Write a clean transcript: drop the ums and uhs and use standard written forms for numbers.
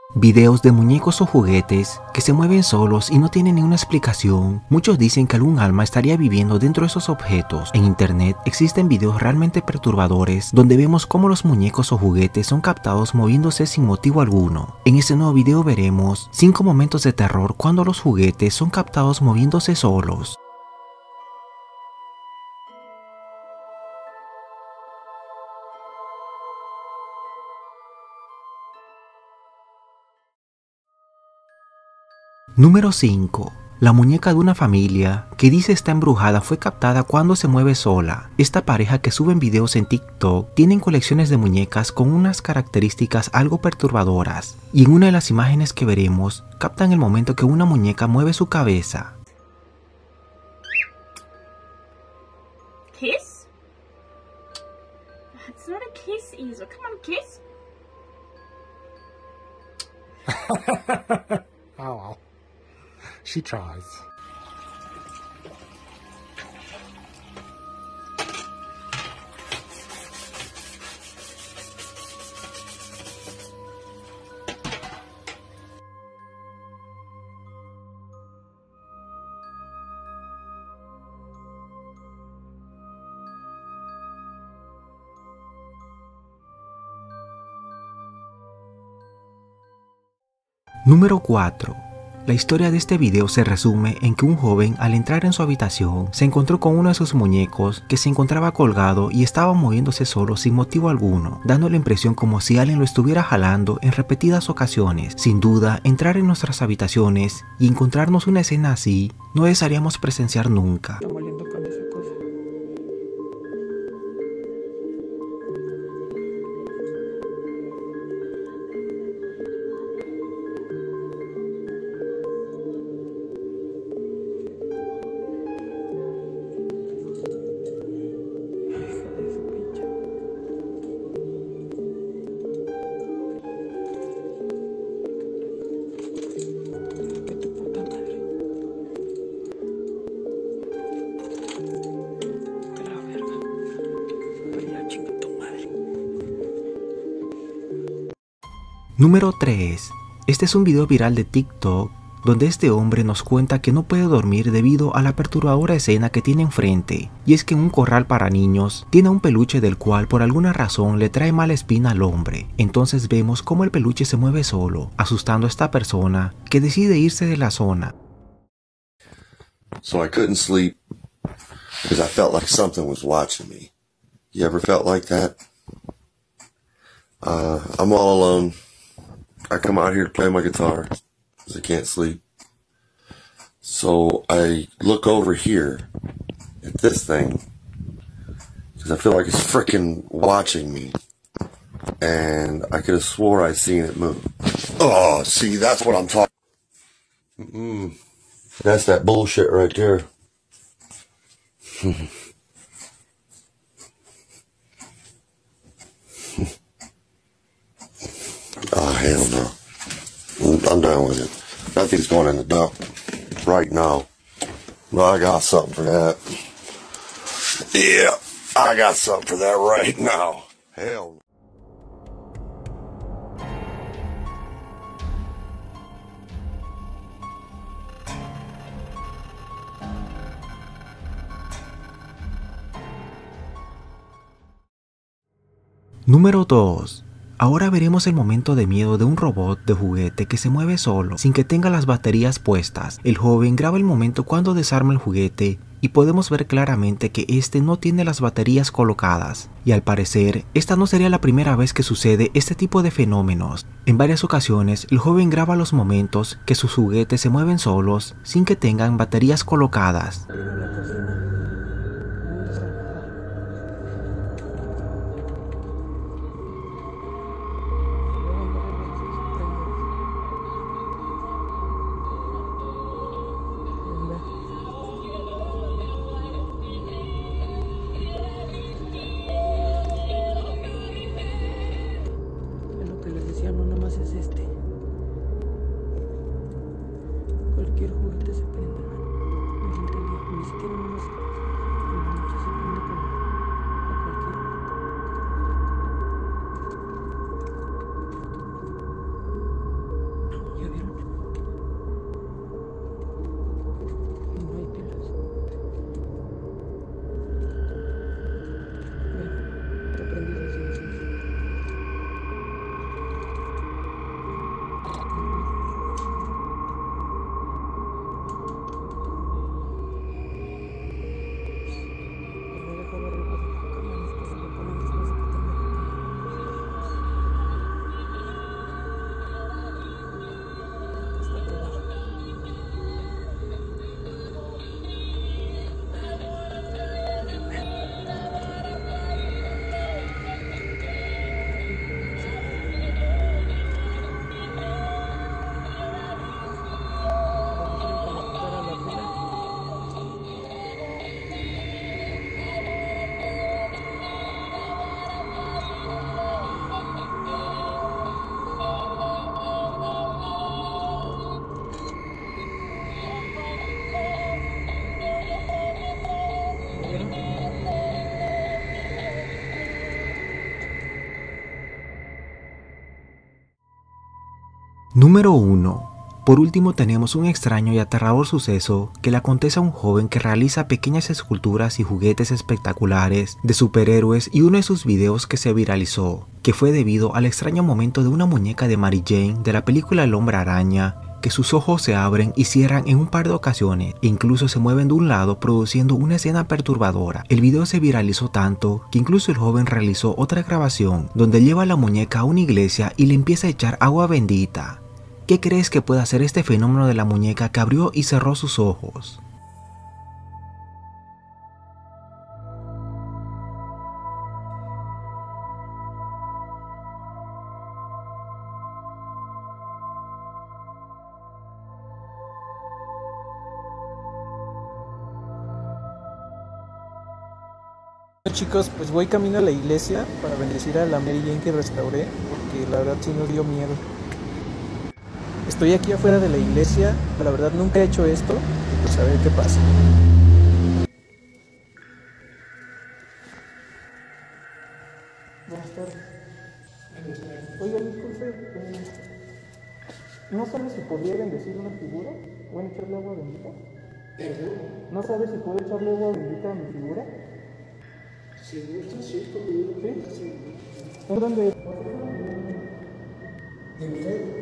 Videos de muñecos o juguetes que se mueven solos y no tienen ninguna explicación. Muchos dicen que algún alma estaría viviendo dentro de esos objetos. En internet existen videos realmente perturbadores donde vemos cómo los muñecos o juguetes son captados moviéndose sin motivo alguno. En este nuevo video veremos 5 momentos de terror cuando los juguetes son captados moviéndose solos. Número 5. La muñeca de una familia que dice está embrujada fue captada cuando se mueve sola. Esta pareja que suben videos en TikTok tienen colecciones de muñecas con unas características algo perturbadoras, y en una de las imágenes que veremos captan el momento que una muñeca mueve su cabeza. Kiss? It's not a kiss, Isa. Come on, kiss. Oh well. She tries. Número 4. La historia de este video se resume en que un joven al entrar en su habitación se encontró con uno de sus muñecos que se encontraba colgado y estaba moviéndose solo sin motivo alguno, dando la impresión como si alguien lo estuviera jalando en repetidas ocasiones. Sin duda, entrar en nuestras habitaciones y encontrarnos una escena así no desearíamos presenciar nunca. Número 3. Este es un video viral de TikTok donde este hombre nos cuenta que no puede dormir debido a la perturbadora escena que tiene enfrente, y es que en un corral para niños tiene un peluche del cual por alguna razón le trae mala espina al hombre. Entonces vemos cómo el peluche se mueve solo, asustando a esta persona que decide irse de la zona. So I couldn't sleep because I felt like something was watching me. You ever felt like that? I'm all alone. I come out here to play my guitar because I can't sleep. So I look over here at this thing because I feel like it's freaking watching me. And I could have swore I seen it move. Oh, see, that's what I'm talking. That's that bullshit right there. Oh, hell no. I'm done with it. That thing's going in the dump right now. Well, I got something for that. Yeah, I got something for that right now. Hell no. Número 2. Ahora veremos el momento de miedo de un robot de juguete que se mueve solo, sin que tenga las baterías puestas. El joven graba el momento cuando desarma el juguete y podemos ver claramente que este no tiene las baterías colocadas. Y al parecer, esta no sería la primera vez que sucede este tipo de fenómenos. En varias ocasiones, el joven graba los momentos que sus juguetes se mueven solos sin que tengan baterías colocadas. No nomás es este. Cualquier juguete se prende, ni siquiera Número 1. Por último tenemos un extraño y aterrador suceso que le acontece a un joven que realiza pequeñas esculturas y juguetes espectaculares de superhéroes, y uno de sus videos que se viralizó, que fue debido al extraño momento de una muñeca de Mary Jane de la película El Hombre Araña, que sus ojos se abren y cierran en un par de ocasiones e incluso se mueven de un lado, produciendo una escena perturbadora. El video se viralizó tanto que incluso el joven realizó otra grabación donde lleva la muñeca a una iglesia y le empieza a echar agua bendita. ¿Qué crees que puede hacer este fenómeno de la muñeca que abrió y cerró sus ojos? Chicos, pues voy camino a la iglesia para bendecir a la Mary Jane que restauré, porque la verdad sí nos dio miedo. Estoy aquí afuera de la iglesia, la verdad nunca he hecho esto, pues a ver qué pasa. Buenas tardes. Oiga, disculpe, ¿no sabe si podría bendecir una figura? ¿Bueno, echarle agua bendita? ¿No sabe si puedo echarle agua bendita a mi figura? Si gusta, sí, ¿sí? ¿En dónde? ¿De usted?